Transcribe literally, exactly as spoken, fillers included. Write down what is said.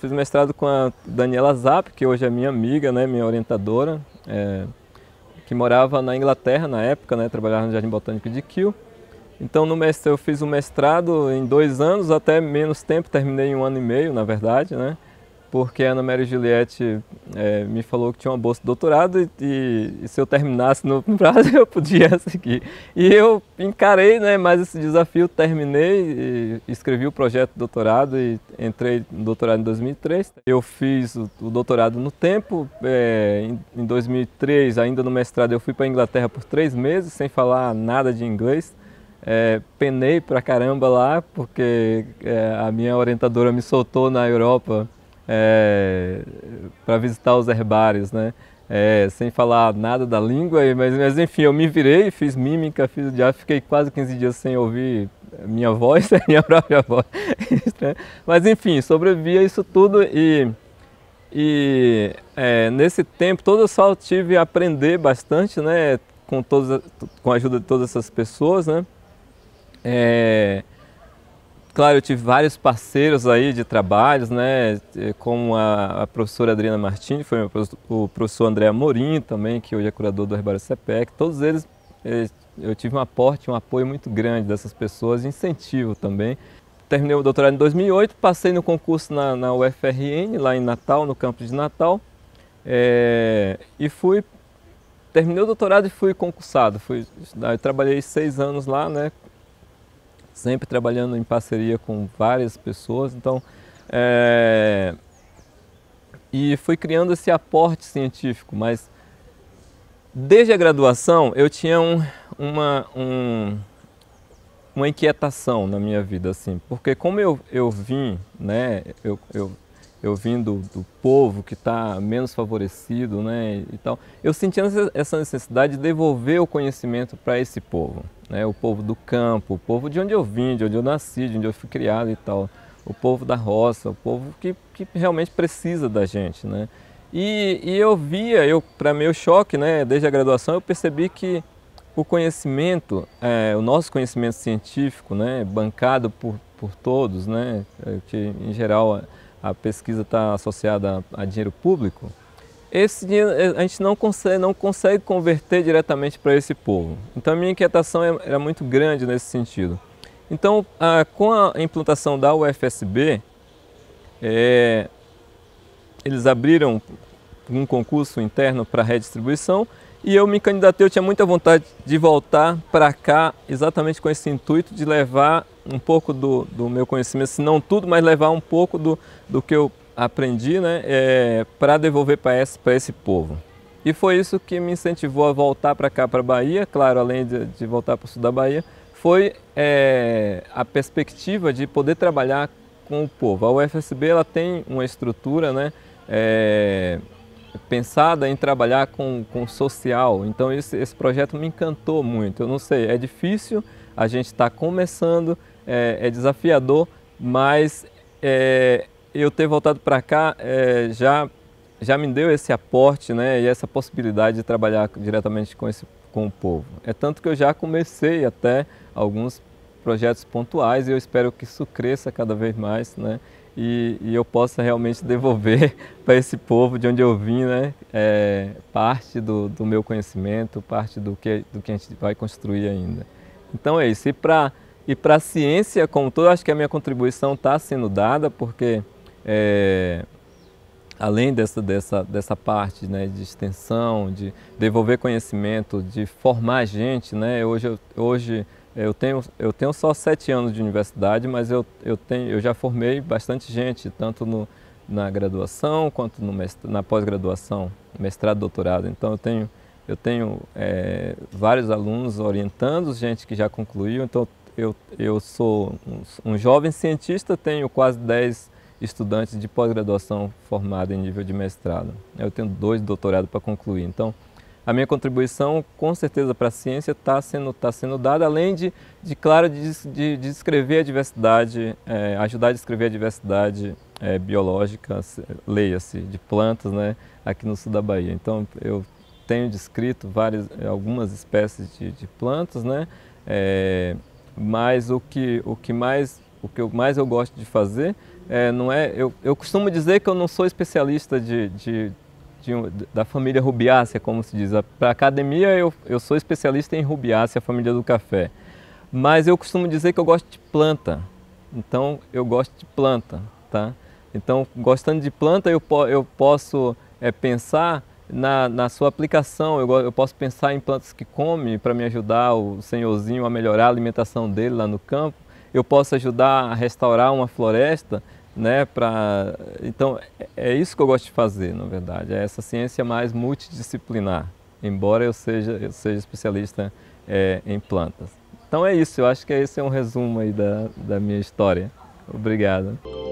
fiz mestrado com a Daniela Zapp, que hoje é minha amiga, né, minha orientadora, é, que morava na Inglaterra na época, né, trabalhava no Jardim Botânico de Kew. Então no mestrado, eu fiz um mestrado em dois anos, até menos tempo, terminei em um ano e meio, na verdade, né? Porque a Ana Maria Juliette é, me falou que tinha uma bolsa de doutorado e, e, e se eu terminasse no prazo eu podia seguir. E eu encarei, né, mais esse desafio, terminei, e escrevi o projeto de doutorado e entrei no doutorado em dois mil e três. Eu fiz o, o doutorado no tempo, é, em, em dois mil e três, ainda no mestrado, eu fui para a Inglaterra por três meses, sem falar nada de inglês. É, penei pra caramba lá, porque é, a minha orientadora me soltou na Europa é, para visitar os herbários, né? É, sem falar nada da língua, mas, mas enfim, eu me virei, fiz mímica, fiz, já fiquei quase quinze dias sem ouvir minha voz, a minha própria voz. Mas enfim, sobrevivi a isso tudo e, e é, nesse tempo todo eu só tive a aprender bastante, né? Com, todos, com a ajuda de todas essas pessoas, né? É, claro, eu tive vários parceiros aí de trabalhos, né, como a, a professora Adriana Martini, foi o professor André Amorim também, que hoje é curador do Herbário CEPEC. Todos eles, eu tive um aporte, um apoio muito grande dessas pessoas, incentivo também. Terminei o doutorado em dois mil e oito, passei no concurso na, na U F R N, lá em Natal, no campus de Natal, é, e fui, terminei o doutorado e fui concursado. Fui, eu trabalhei seis anos lá, né, sempre trabalhando em parceria com várias pessoas, então, é, e fui criando esse aporte científico, mas desde a graduação eu tinha um, uma, um, uma inquietação na minha vida, assim, porque como eu, eu vim, né, eu, eu, eu vim do, do povo que está menos favorecido, né, e tal, eu sentia essa necessidade de devolver o conhecimento para esse povo. Né, o povo do campo, o povo de onde eu vim, de onde eu nasci, de onde eu fui criado e tal, o povo da roça, o povo que, que realmente precisa da gente, né? E, e eu via, eu, para meu choque, né, desde a graduação, eu percebi que o conhecimento, é, o nosso conhecimento científico, né, bancado por, por todos, né, que em geral a, a pesquisa está associada a, a dinheiro público, esse dinheiro a gente não consegue, não consegue converter diretamente para esse povo. Então a minha inquietação era muito grande nesse sentido. Então, a, com a implantação da U F S B, é, eles abriram um concurso interno para redistribuição e eu me candidatei, eu tinha muita vontade de voltar para cá exatamente com esse intuito de levar um pouco do, do meu conhecimento, se não tudo, mas levar um pouco do, do que eu aprendi, né, é, para devolver para esse, para esse povo. E foi isso que me incentivou a voltar para cá, para a Bahia, claro, além de, de voltar para o sul da Bahia, foi é, a perspectiva de poder trabalhar com o povo. A U F S B ela tem uma estrutura, né, é, pensada em trabalhar com, com o social, então esse, esse projeto me encantou muito. Eu não sei, é difícil, a gente está começando, é, é desafiador, mas é, eu ter voltado para cá é, já, já me deu esse aporte, né, e essa possibilidade de trabalhar diretamente com, esse, com o povo. É tanto que eu já comecei até alguns projetos pontuais e eu espero que isso cresça cada vez mais, né, e, e eu possa realmente devolver para esse povo de onde eu vim, né, é, parte do, do meu conhecimento, parte do que, do que a gente vai construir ainda. Então é isso. E para e para a ciência como todo, acho que a minha contribuição está sendo dada, porque É, além dessa, dessa, dessa parte, né, de extensão, de devolver conhecimento, de formar gente, né, hoje, eu, hoje eu, tenho, eu tenho só sete anos de universidade, mas eu, eu, tenho, eu já formei bastante gente, tanto no, na graduação quanto no mestrado, na pós-graduação, mestrado, doutorado. Então eu tenho, eu tenho é, vários alunos orientando, gente que já concluiu, então eu, eu sou um, um jovem cientista, tenho quase dez estudantes de pós-graduação formados em nível de mestrado. Eu tenho dois doutorados para concluir. Então, a minha contribuição, com certeza, para a ciência está sendo, tá sendo dada, além de, de claro, de, de, de descrever a diversidade, é, ajudar a descrever a diversidade é, biológica, leia-se, de plantas, né, aqui no sul da Bahia. Então, eu tenho descrito várias, algumas espécies de, de plantas, né, é, mas o que, o que mais... O que eu mais eu gosto de fazer é, não é, eu, eu costumo dizer que eu não sou especialista de, de, de um- da família Rubiácea, como se diz. Para a academia eu, eu sou especialista em Rubiácea, a família do café. Mas eu costumo dizer que eu gosto de planta. Então eu gosto de planta, tá? Então, gostando de planta, eu, po eu posso é, pensar na, na sua aplicação. Eu, eu posso pensar em plantas que comem para me ajudar o senhorzinho a melhorar a alimentação dele lá no campo. Eu posso ajudar a restaurar uma floresta, né? Pra... Então, é é isso que eu gosto de fazer, na verdade. É essa ciência mais multidisciplinar, embora eu seja, eu seja especialista é, em plantas. Então é isso, eu acho que esse é um resumo aí da, da minha história. Obrigado.